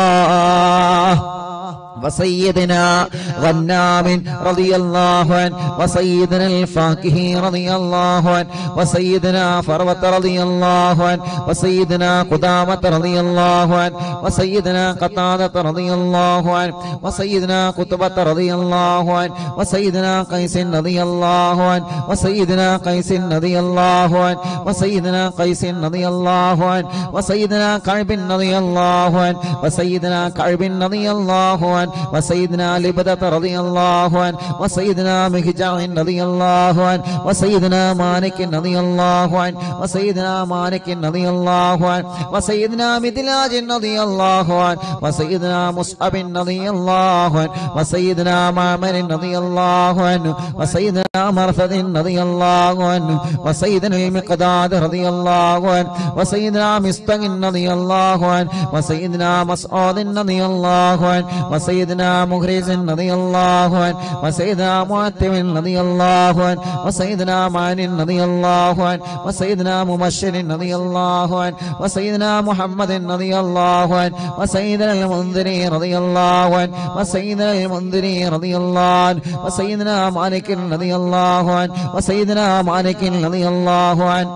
وسيدنا غنام رضي الله عنه وسيدنا الفاكهي رضي الله عنه وسيدنا فروة رضي الله عنه وسيدنا قدامة رضي الله عنه وسيدنا قتادة رضي الله عنه وسيدنا قطبة رضي الله عنه وسيدنا قيس رضي الله عنه وسيدنا قيس رضي الله عنه وسيدنا قيس رضي الله عنه وسيدنا كعب رضي الله عنه وسيدنا كعب رضي الله عنه وسيدنا لبدة رضي الله عنه وسيدنا مهجع رضي الله عنه وسيدنا مالك رضي الله عنه وسيدنا مالك رضي الله عنه وسيدنا مدلاج رضي الله عنه وسيدنا مصعب رضي الله عنه وسيدنا معمر رضي الله عنه وسيدنا مرثد رضي الله عنه وسيدنا المقداد رضي الله عنه وسيدنا مستق رضي الله عنه وسيدنا مسعود رضي الله عنه وسيدنا مغرز رضي الله عنه وسيدنا معتم رضي الله عنه وسيدنا معن رضي الله عنه وسيدنا مبشر رضي الله عنه وسيدنا محمد رضي الله عنه وسيدنا المنذري رضي الله عنه وسيدنا المنذري رضي الله عنه وسيدنا مالك رضي الله عنه وسيدنا مالك رضي الله عنه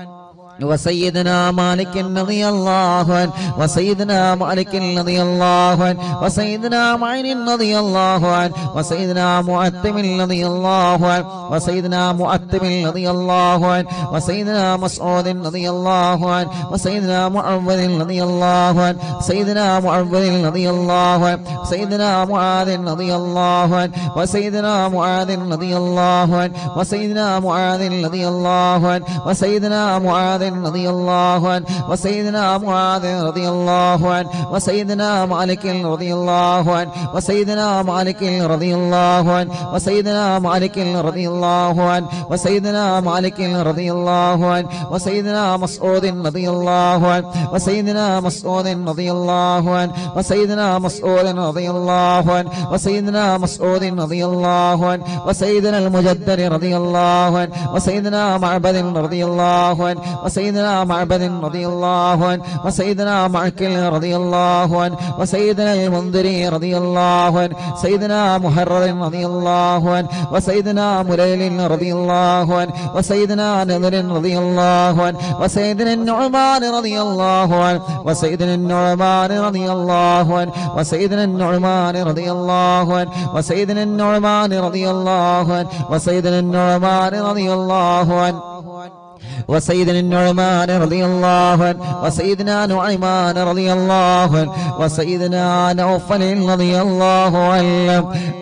وسيدنا مالك رضي الله عنه وسيدنا مالك رضي الله عنه وسيدنا معين رضي الله عنه وسيدنا مؤتم رضي الله عنه وسيدنا مؤتم رضي الله عنه وسيدنا مسعود رضي الله عنه وسيدنا معوذ رضي الله عنه سيدنا معوذ رضي الله عنه سيدنا معاذ رضي الله عنه وسيدنا معاذ رضي الله عنه وسيدنا معاذ رضي الله عنه وسيدنا معاذ رضي الله عنه وسيدنا معاذ رضي الله عنه وسيدنا مالك رضي الله عنه وسيدنا مالك رضي الله عنه وسيدنا مالك رضي الله عنه وسيدنا مالك رضي الله عنه وسيدنا مسعود رضي الله عنه وسيدنا مسعود رضي الله عنه وسيدنا مسعود رضي الله عنه وسيدنا مسعود رضي الله عنه وسيدنا المجدر رضي الله عنه وسيدنا معبد رضي الله عنه وسيدنا معبد رضي الله عنه وسيدنا معكل رضي الله عنه وسيدنا المنذري رضي الله عنه سيدنا محرر رضي الله عنه وسيدنا مليل رضي الله عنه وسيدنا نذر رضي الله عنه وسيدنا النعمان رضي الله عنه وسيدنا النعمان رضي الله عنه وسيدنا النعمان رضي الله عنه وسيدنا النعمان رضي الله عنه وسيدنا النعمان رضي الله عنه وسيدنا النعمان رضي الله عنه وسيدنا نعيمان رضي الله عنه وسيدنا نوفل رضي الله عنه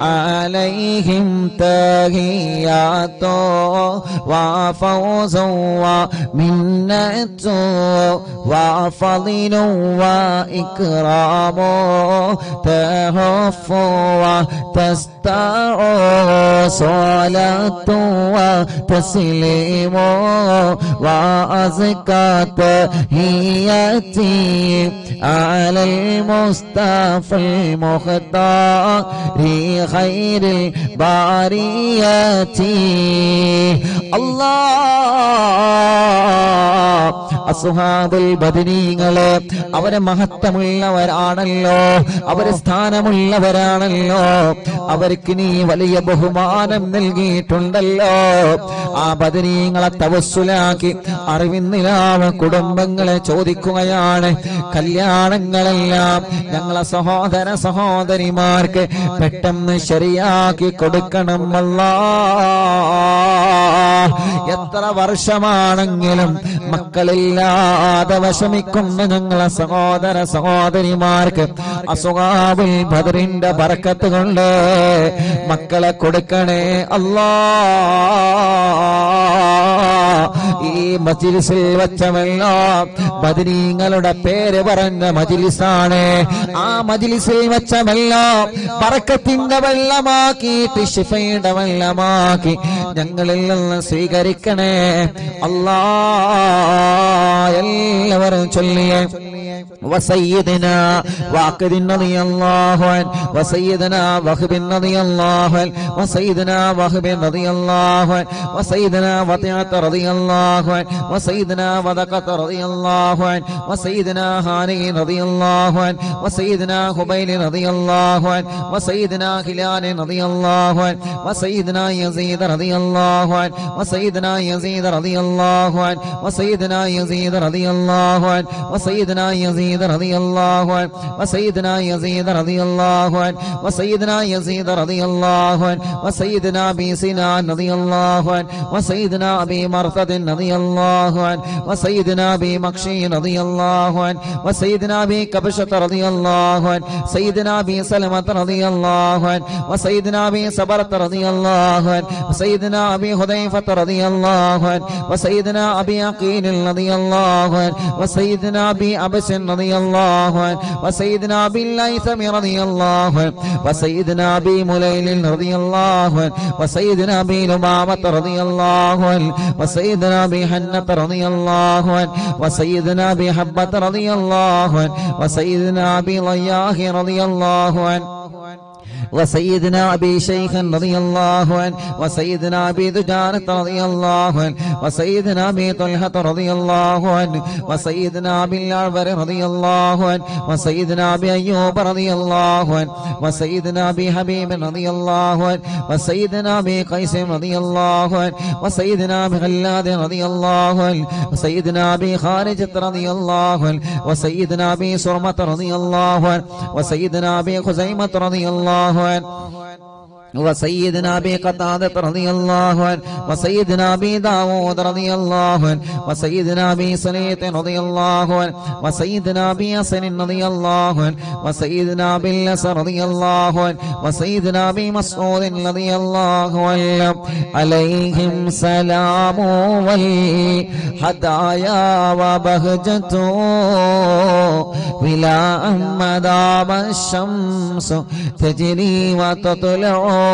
عليهم تحيات وفوز ومنة وفضل وإكرام تهف وتستع صلاة وتسليم وأزكى تحياتي على المصطفى المختار خير الباريات. الله അസ്ഹാബുൽ ബദരീങ്ങളെ അവരെ മഹത്വമുള്ളവരാണല്ലോ, അവര് സ്ഥാനമുള്ളവരാണല്ലോ, അവർക്ക് നീ വലിയ ബഹുമാനം നൽകിയിട്ടുണ്ടല്ലോ. ആ ബദരീങ്ങളെ തവസ്സുലാക്കി അറിവിന്നിലാവ് കുടുംബങ്ങളെ ചോദിക്കുകയാണ്, കല്യാണങ്ങളെല്ലാം ഞങ്ങളെ സഹോദര സഹോദരിമാർക്ക് പെട്ടെന്ന് ശരിയാക്കി കൊടുക്കണം അല്ലാഹ്. എത്ര വർഷമാണെങ്കിലും മക്കളില്ലാതെ വിഷമിക്കുന്ന ഞങ്ങളെ സഹോദര സഹോദരിമാർക്ക് അസ്ഹാബുൽ ബദറിന്റെ ബർക്കത്ത് കൊണ്ട് മക്കളെ കൊടുക്കണേ അല്ലാഹ്. ഈ മജ്ലിസിൽ വെച്ചമെല്ലാം ബദരീങ്ങളുടെ പേര് പറഞ്ഞ മജ്ലിസാണ്. ആ മജ്ലിസിൽ വെച്ചമെല്ലാം ബർക്കത്തിന്റെ വെള്ളമാക്കിയിട്ട് ശിഫയുടെ വെള്ളമാക്കി ഞങ്ങളിൽ നിന്ന് സ്വീകരിക്കണേ അല്ലാഹ്. എല്ലാവരും ചൊല്ലിയേ وسيدنا واقد رضي الله عنه وسيدنا وهب رضي الله عنه وسيدنا وهب رضي الله عنه وسيدنا وطيعة رضي الله عنه وسيدنا وذقة رضي الله عنه وسيدنا هاني رضي الله عنه وسيدنا خبيل رضي الله عنه وسيدنا خلال رضي الله عنه وسيدنا يزيد رضي الله عنه وسيدنا يزيد رضي الله عنه وسيدنا يزيد رضي الله عنه وسيدنا يزيد رضي الله عنه وسيدنا يزيد رضي الله عنه وسيدنا يزيد رضي الله عنه وسيدنا ابي سنان رضي الله عنه وسيدنا ابي مرثد رضي الله عنه وسيدنا ابي مكشي رضي الله عنه وسيدنا ابي كبشة رضي الله عنه سيدنا ابي سلمة رضي الله عنه وسيدنا ابي صبرة رضي الله عنه وسيدنا ابي حذيفة رضي الله عنه وسيدنا ابي عقيل رضي الله عنه وسيدنا ابي عبس رضي الله عنه وسيدنا ابي الليثم رضي الله عنه وسيدنا ابي مليل رضي الله عنه وسيدنا ابي لبابة رضي الله عنه وسيدنا ابي حنة رضي الله عنه وسيدنا ابي حبة رضي الله عنه وسيدنا ابي ضياح رضي الله عنه وسيدنا ابي شيخ رضي الله عنه وسيدنا ابي دجانة رضي الله عنه وسيدنا ابي طلحة رضي الله عنه وسيدنا ابي الأعور رضي الله عنه وسيدنا ابي ايوب رضي الله عنه وسيدنا ابي حبيب رضي الله عنه وسيدنا ابي قيس رضي الله عنه وسيدنا ابي غلاد رضي الله عنه وسيدنا ابي خارجة رضي الله عنه وسيدنا ابي سرمة رضي الله عنه وسيدنا ابي خزيمة رضي الله عنه وسيدنا ابي قتادة رضي الله عنه وسيدنا ابي داود رضي الله عنه وسيدنا ابي سليط رضي الله عنه وسيدنا ابي حسن رضي الله عنه وسيدنا ابي الأس رضي الله عنه وسيدنا ابي مسعود رضي الله عنه عليهم سلام والهدايا وبهجة بلا مدام الشمس تجري وتطلع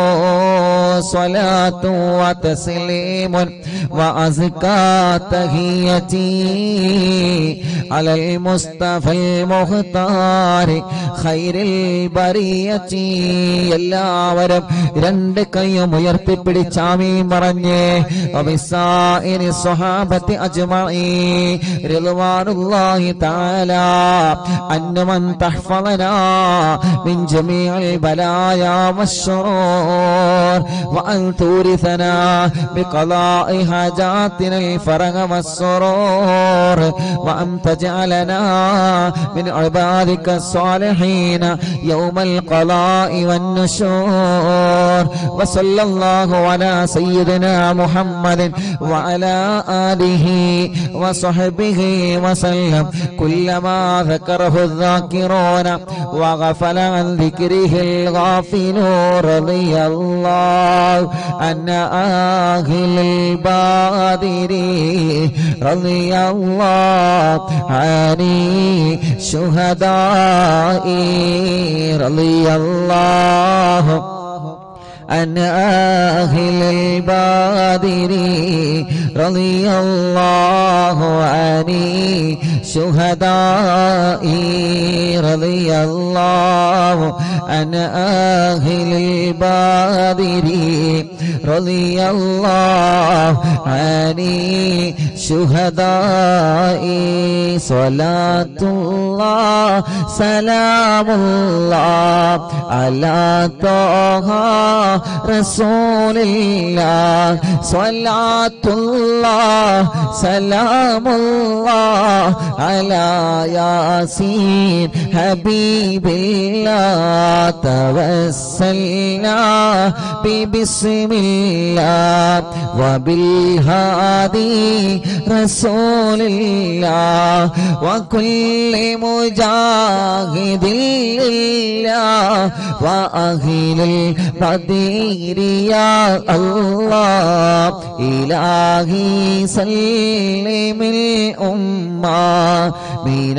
صلاة وتسليم وأزكى تحيتي على المصطفى المختار خير البرية. എല്ലാവരും രണ്ട് കൈയും ഉയർത്തിപ്പിടിച്ച് ആമീൻ പറഞ്ഞേ. വബിസാഇരി സ്വഹാബത്തി അജ്മഈൻ റിദ്വാനുല്ലാഹി തആല അന്നമൻ തഹ്ഫളനാ മിൻ ജമീഇൽ ബലായാ والشرور وأن تورثنا بقضاء حاجاتنا الفرج والسرور وأن تجعلنا من عبادك الصالحين يوم القضاء والنشور. وصلى الله على سيدنا محمد وعلى آله وصحبه وسلم. كلما ذكره الذاكرون وغفل عن ذكره الغافلون رضي الله عن أهل البادر رضي الله عن الشهداء رضي الله عن أهل البادر رضي الله عن شهدائي رضي الله عن أهل البدر رضي الله عن شهدائي صلاة الله سلام الله على طه رسول الله صلاة الله سلام الله على ياسين حبيب الله توسلنا ببسم الله وبالهادي رسول الله وكل مجاهد لله وأهل البدر يا الله إلهي سلم الأمة من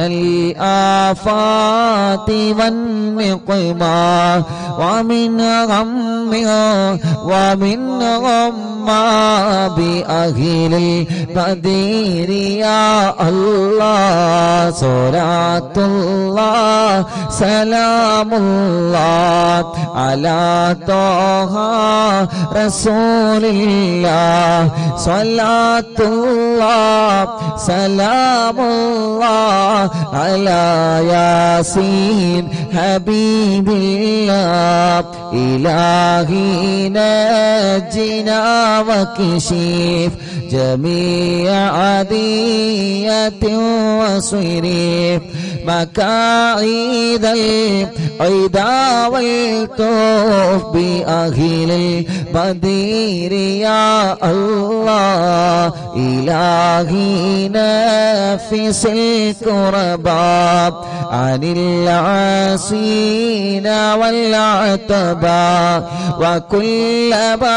الآفات والنقمة ومن غم ومن غمّا بأهل البدر يا الله صلاة الله سلام الله على طه رسول الله صلاة الله سلام الله على ياسين حبيب الله إلهي نجنا وكشف جميع عدية وصريف مكائد العدا والطوف بأهل البدر يا الله إلهي نفس الكرباب عن العاصين والعتبى وكل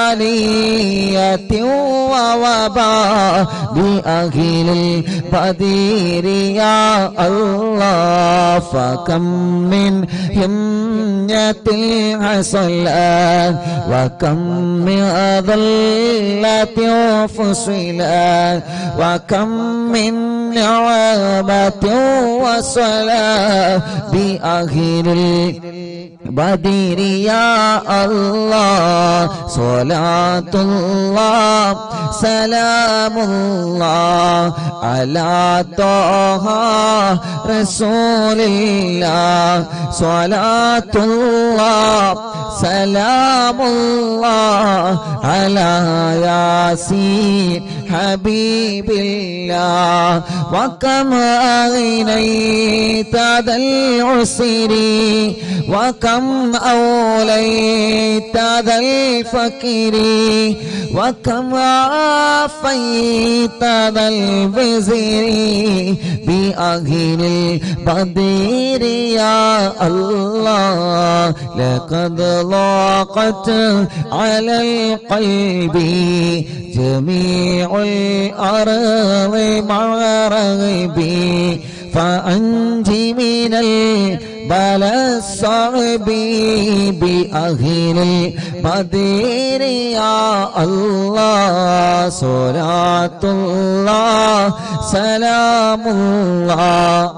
بلية ووباء بأهل البدر يا الله فكم من همية حصلت وكم من ذلة فصلت وكم من نعمة وصلاة بأهل البدر يا الله صلاة الله سلام الله على طه رسول الله صلاة الله سلام الله على ياسين حبيب الله وكم أغنيت ذا العسر وكم أوليت ذا الفقر وكم عافيت ذا الوزر بأهل البدر يا الله لقد ضاقت على القلب جميع الأرض مع رغبي فأنجي من البلاء الصعب بأهل البدر يا الله صلاة الله سلام الله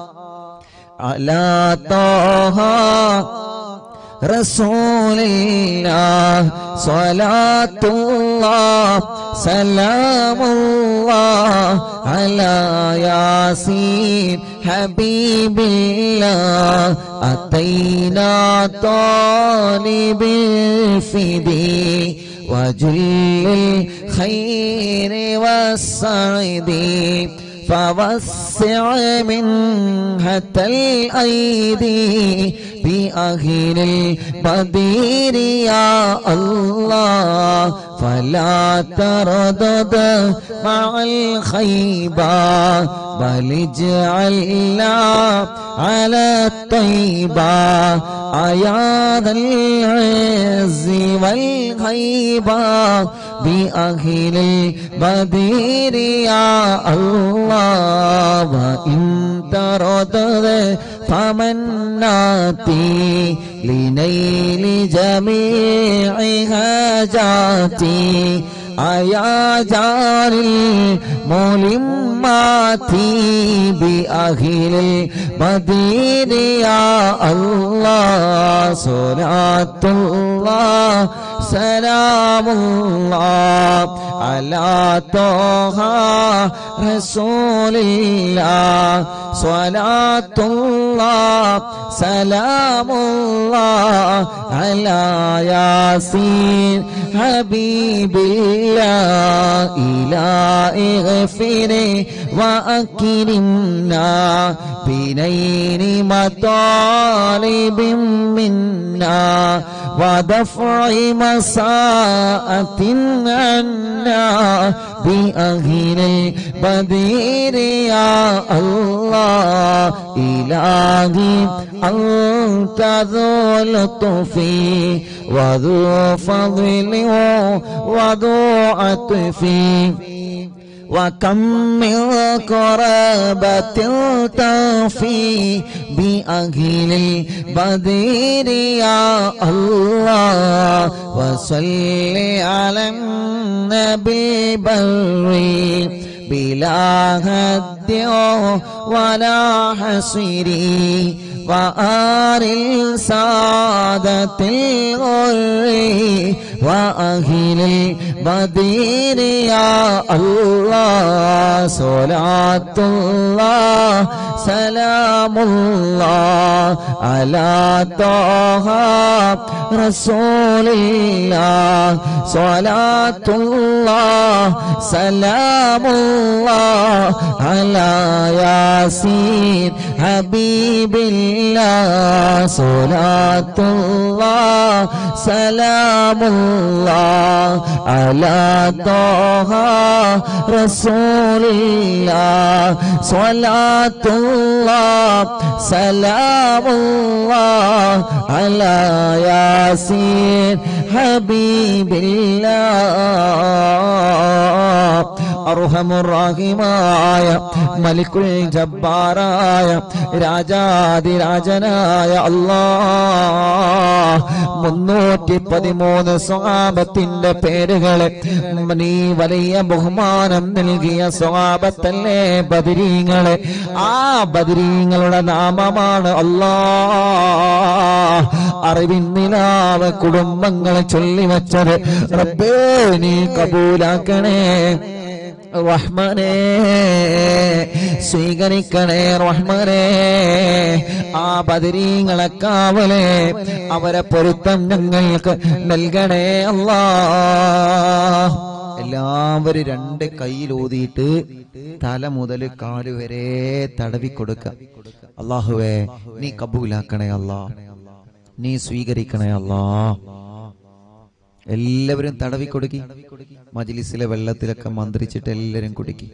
على طه رسول الله صلاة الله سلام الله على ياسين حبيب الله أتينا طالب الفدي وجل الخير والسعد فوسع منها الأيدي بأهل البدر يا الله فلا تردد مع الخيبة بل اجعلنا على الطيبة يا ذا العز والهيبة بأهل البدر يا الله وإن تردد فمناتي لنيل جميع حاجاتي يا جار الملمات بأهل المدينة يا الله صلاة الله سلام الله على طه رسول الله صلاة الله سلام الله على ياسين حبيب الله إلهي اغفر وأكرمنا بنيل مطالب منا ودفع مساءة عنا بأهل البدير يا الله إلهي أنت ذو لطف وذو فضل وذو عطف وكم من قرابة تفي بأهل البدير يا الله وصل على النبي البري بلا هد ولا حصر وآل السادة الغر وأهل البدير يا الله صلاة الله سلام الله على طه رسول الله صلاة الله سلام الله على ياسين حبيب الله صلاة الله سلام الله على طه رسول الله صلاة الله سلام الله على ياسين حبيب الله أرحم الراحمين ملك الجبارين രാജാതി രാജനായ അല്ലാഹ് മുന്നൂറ്റി പതിമൂന്ന് സ്വഹാബത്തിന്റെ പേരുകളെ നീ വലിയ ബഹുമാനം നൽകിയ സ്വഹാബത്തല്ലേ ബദരീങ്ങളെ ആ ബദരീങ്ങളുടെ നാമമാണ് അല്ലാഹ് അറിവിൻ നിലാവ് കുടുംബങ്ങളെ ചൊല്ലിവച്ചത് റബ്ബേ നീ കബൂലാക്കണേ റഹ്മാനേ സ്വീകരിക്കണേ റഹ്മാനേ ആ ബദരീങ്ങളെ കാവലേ അവരെ പൊരുത്തം ഞങ്ങൾക്ക് നൽകണേ അല്ലാഹ് എല്ലാവരും രണ്ട് കൈയിലൂതിയിട്ട് തല മുതൽ കാല് വരെ തടവി കൊടുക്ക അല്ലാഹുവേ നീ കബൂലാക്കണേ അല്ലാഹ് നീ സ്വീകരിക്കണേ അല്ലാഹ് എല്ലാവരും തടവി കൊടുക്കി മജ്ലിസിലെ വെള്ളത്തിലൊക്കെ മന്ത്രിച്ചിട്ട് എല്ലാവരും കുടിക്കി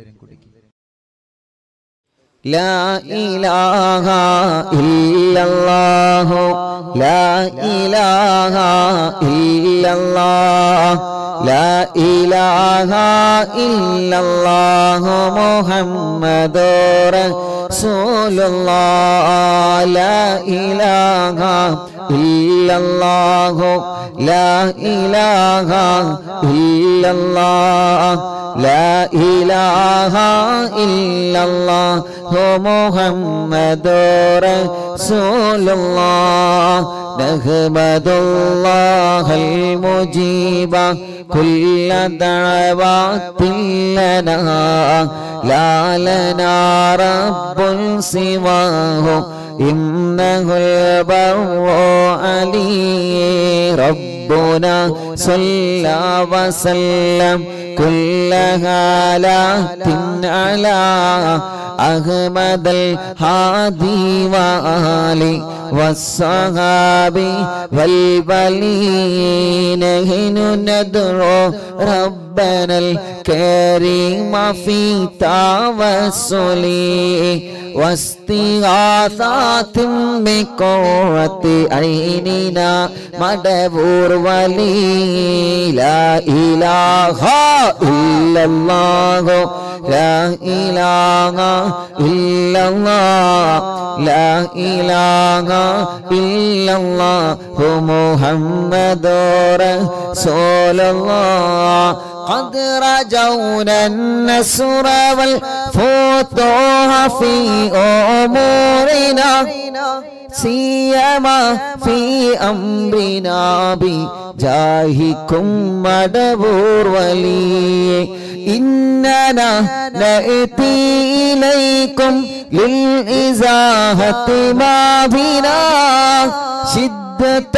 ലാ ഇലാഹ ഇല്ലല്ലാഹു ലാ ഇലാഹ ഇല്ലല്ലാഹ് ലാ ഇലാഹ ഇല്ലല്ലാഹു മുഹമ്മദുർ റസൂലുള്ളാഹ് ലാ ഇലാഹ ഇല്ലല്ലാഹു لا إله إلا الله لا إله إلا الله محمد رسول الله نحمد الله المجيب كل دعوات لنا لا لنا رب سواه إنه البر علي ربنا صلى وسلم كل حالات على أحمد الهادي وآله والصحابي والبلين ندعو ربنا الكريم في توسلي واستغاثات بقرة عيننا مدبور ولي لا إله إلا الله لا إله إلا الله لا إله إلا الله محمد رسول الله قد رجونا النصر والفتوح في أمورنا سيما في أمرنا بجاهكم مدبور ولي إننا نأتي إليكم للإزاحة ما بنا شدة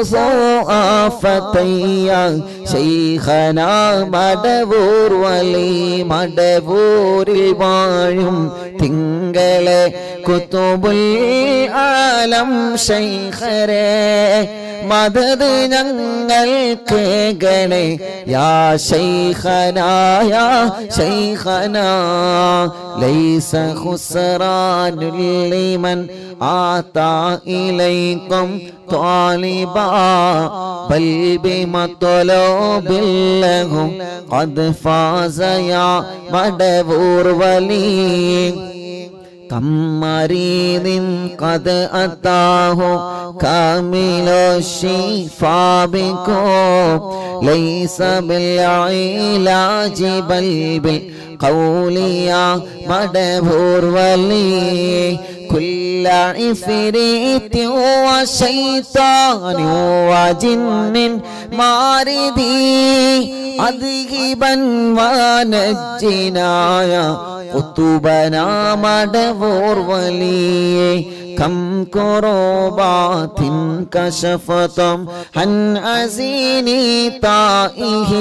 وآفتيا شيخنا مدبور ولي مدبور البايم തിങ്കളെ കുതുബുൽ ആലം ശൈഖരേ മദദ് ഞങ്ങൾക്ക് ഗണേ യാ ശൈഖനാ യാ ശൈഖനാ ലൈസ ഖുസ്റാനുൽ ലിമൻ ആതാ ഇലൈക്കും ത്വാലിബാ ബൽ ബിമത്ലൂബിൽ ലഹു ഖദ് ഫാസ യാ മദബൂർ വലി كم مريض قد أتاه كامل الشفاء بكم ليس بالعلاج بل بالقول يا مدبور ولي كل عفريت وشيطان وجن ماردي أذهبا ونجنا يا قطبنا مدبور ولي كم كربات كشفتم عن عزيني طائه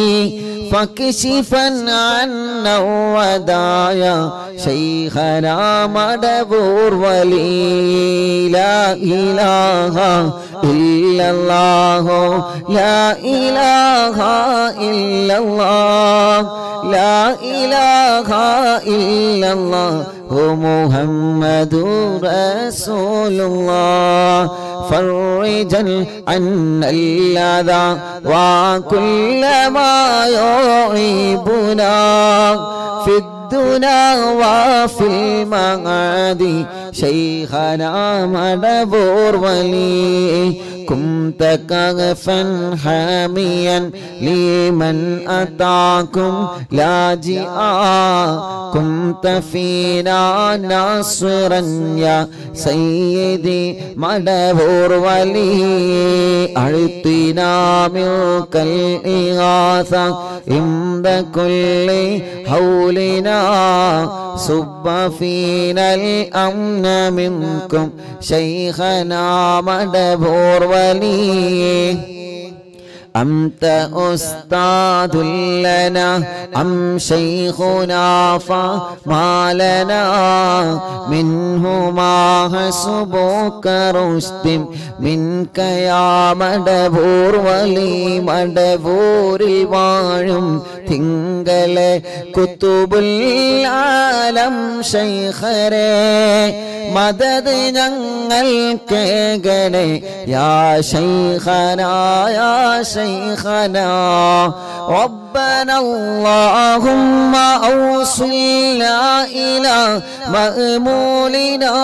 فكشفا عنا ودايا شيخنا مدبور ولي لا إله إلا الله لا إله إلا الله لا إله إلا الله محمد رسول الله فرجا عنا الأذى وكل ما يعيبنا في الدنيا وفي المعاد شيخنا مدبور ولي كنت كغفا حاميا لمن أتاكم لاجئا كنت فينا ناصرا يا سيدي مدبور ولي أعطنا منك الإغاثة عند كل حولنا صب فينا الأمن منكم شيخنا مدبور ولي أنت أستاذ لنا أم شيخنا فما لنا منه ما حسبك رشد منك يا مدبور ولي مدبور الواعم തിങ്കളെ കുതുബുൽ ആലം ശൈഖരേ മദദ് ഞങ്ങൾക്ക് ഗണേ യാ ശൈഖനാ യാ ശൈഖനാ ربنا اللهم أوصلنا إلى مأمولنا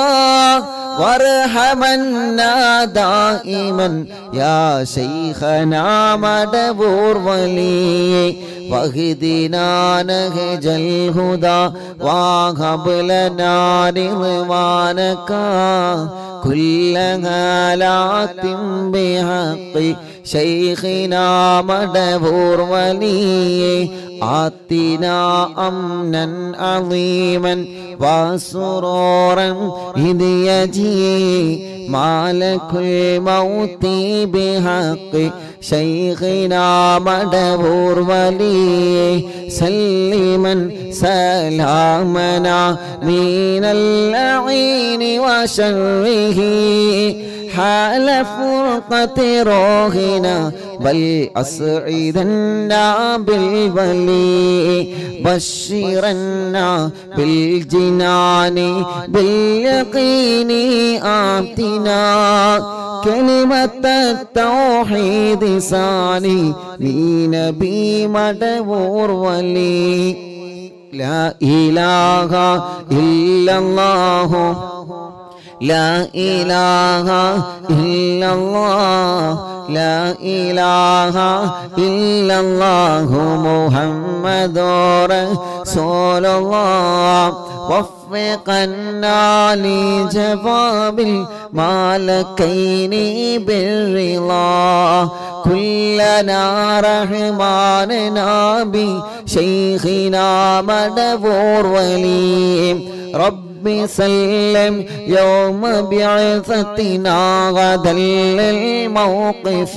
وارحمنا دائما يا شيخنا مدبور ولي واهدنا نهج الهدى وهب لنا رضوانك كل هالات بحق شيخنا مدبور ولي آتنا أمنا عظيما وسرورا إذ يجي مالك الموت بحق شيخنا مدبور ولي سلما سلامنا من اللعين وشره حال فرقة روحنا بل أسعدنا بالولي بشرنا بالجنان باليقين آتنا كلمة التوحيد ثاني لنبي مدبور ولي لا إله إلا الله لا إله إلا الله لا إله إلا الله محمد رسول الله وفقنا لجواب الملكين بالرضا كلنا رحماننا بشيخنا مدبور ولي رب سلم يوم بعثتنا غدا للموقف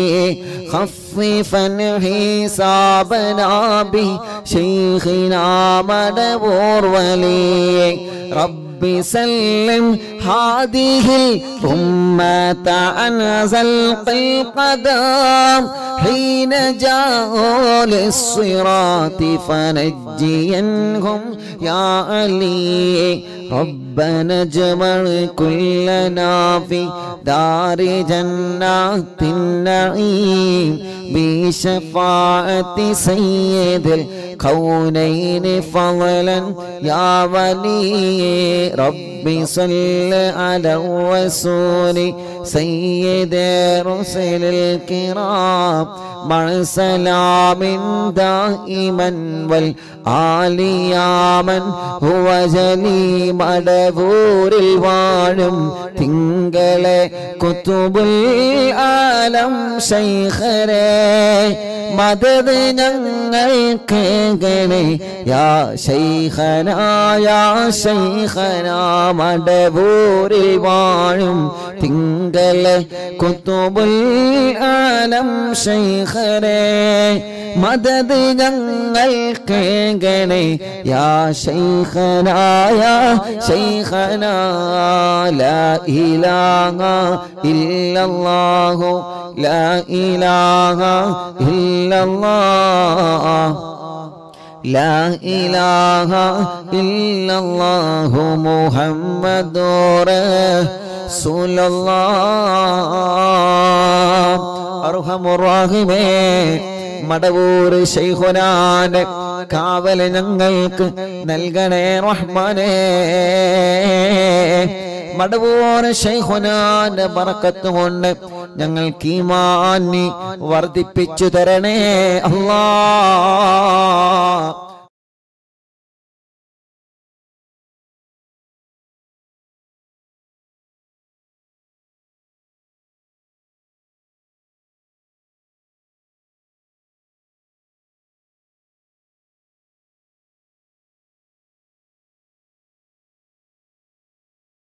خففا حسابنا بشيخنا مدبور ولي رب سلم هذه الأمة عن زلق القدم حين جاءوا للصراط فنجينهم يا علي ربنا اجمع كلنا في دار جنات النعيم بشفاعة سيد الكونين فضلا يا ولي رب صل على الرسول سيد رسل الكرام مع سلام دائما والآل يا من هو جلي مدبور الوالم തിങ്കളെ കുതുബുൽ ആലം ശൈഖരേ മദദ് ഞങ്ങൾക്ക് ഗണേ യാ ശൈഖനാ യാ ശൈഖനാ മടവൂരിൽ വാഴും തിങ്കളെ കുതുബുൽ ആലം ശൈഖരേ മദദ് ഞങ്ങൾക്ക് ഗണേ യാ ശൈഖനാ യാ ശൈഖനാ ലാ ഇലാഹ ഇല്ലല്ലാഹു ലാ ഇലാഹ ഇല്ലല്ലാഹ് ലാ ഇലാഹ ഇല്ലല്ലാഹു മുഹമ്മദുർ റസൂലുള്ളാഹ് അർഹമുർ റഹീമീൻ മടവൂർ ശൈഖുനാന്റെ കാവൽ ഞങ്ങൾക്ക് നൽകണേ റഹ്മാനേ മടവൂർ ശൈഖുനാന്റെ ബറക്കത്ത് കൊണ്ട് ഞങ്ങൾക്ക് ഈമാൻ വർദ്ധിപ്പിച്ചു തരണേ അല്ലാഹ്